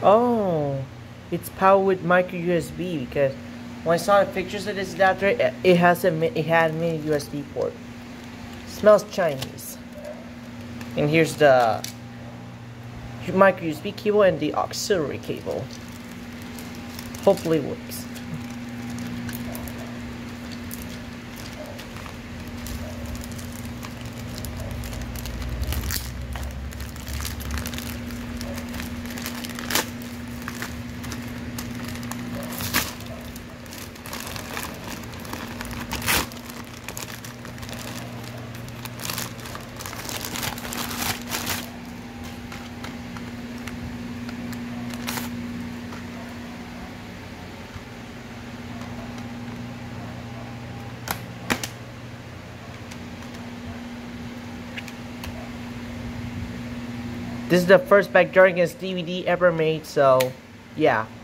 Oh, it's powered with micro USB because when I saw the pictures of this adapter, it had mini USB port. Smells Chinese. And here's the micro USB cable and the auxiliary cable. Hopefully it works. This is the first Backyardigans DVD ever made, so yeah.